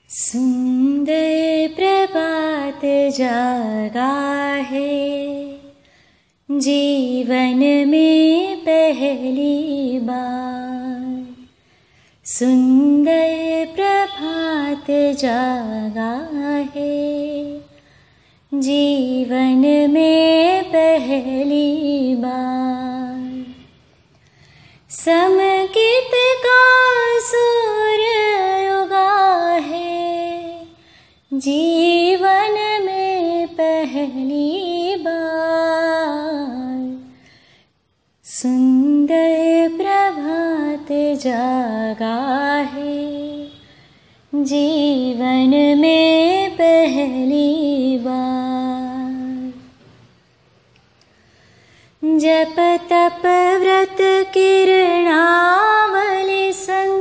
सुंदर प्रभात जागा है, जीवन में पहली बार। सुंदर प्रभात जागा है, जीवन में पहली बार। समकित का सूर्य उगा है, जीवन में पहली बार। सुंदर प्रभात जागा है, जीवन में पहली बार। जप तप व्रत किरणावली संग,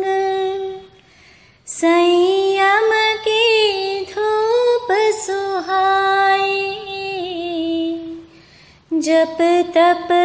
संयम की धूप सुहाई। जप तप